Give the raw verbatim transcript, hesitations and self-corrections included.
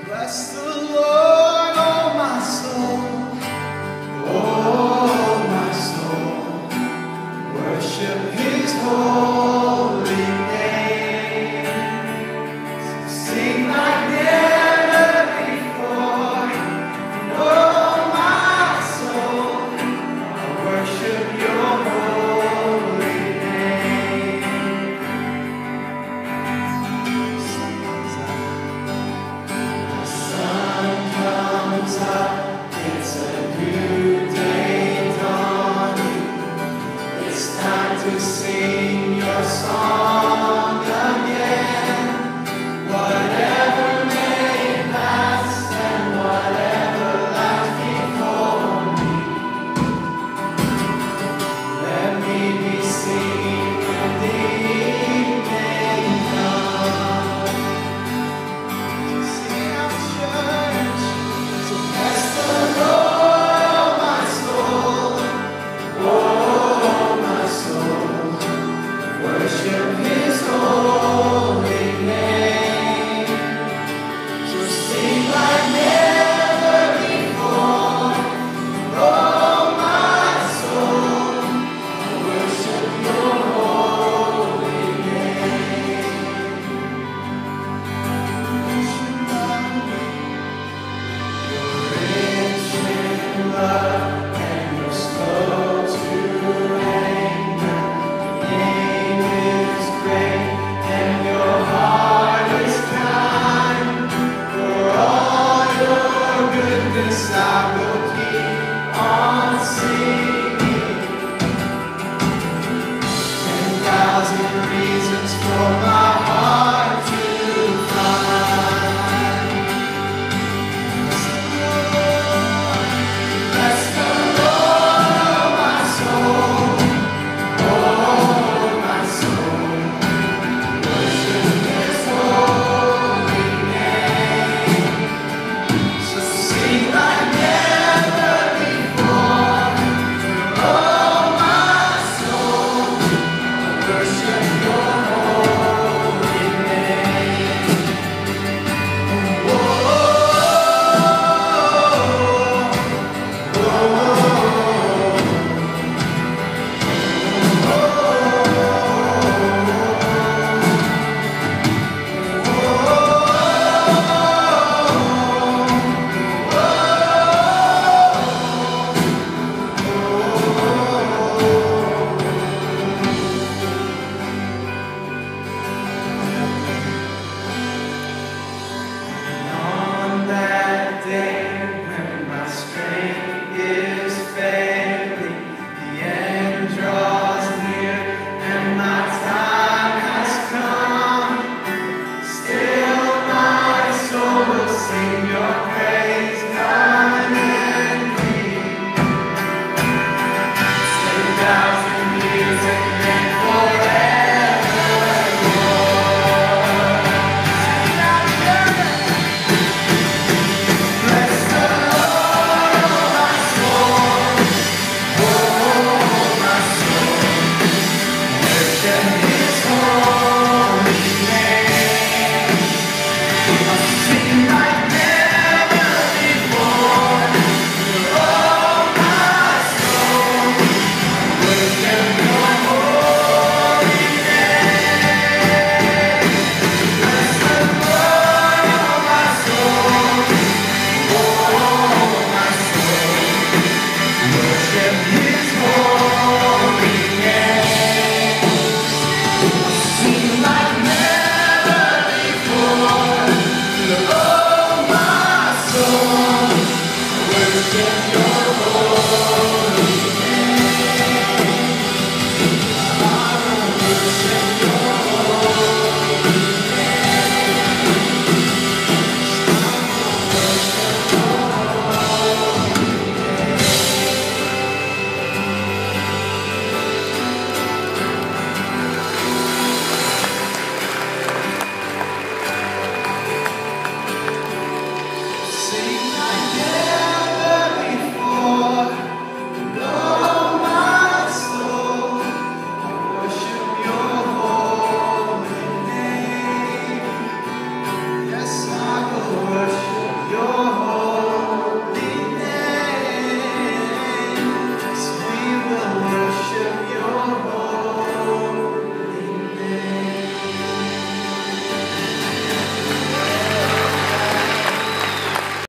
Bless the Lord, oh my soul, oh my soul, worship His holy name. Sing like never before, oh my soul, I worship Your holy name. The sun comes up, it's a new day dawning. It's time to sing Your song again. Whatever may pass and whatever lies before me, let me be singing when the evening comes. Sing out church, so bless the Lord, oh my soul, oh my soul, worship His holy name. So sing like never before, oh my soul, worship Your holy name. You're rich in love and You're slow to anger. Name is great and Your heart is kind. For all Your goodness I will keep on singing. Ten thousand reasons for my heart to find. Bless the Lord, oh my soul, oh my soul, worship His holy name. So sing like never before, oh my soul, worship Your holy name. Oh, oh, on that day when my strength is failing, the end draws near and my time has come. Still my soul will sing Your praise, come and be. Ten thousand years and then forevermore. Sing out together. Bless the Lord, oh my soul, oh my soul, worship His holy name. Sing like never before, oh my soul, worship Your holy name. Bless the Lord, oh my soul, oh my soul, worship His holy name. Sing like never before, oh my soul, worship Your holy name. I worship Your holy name.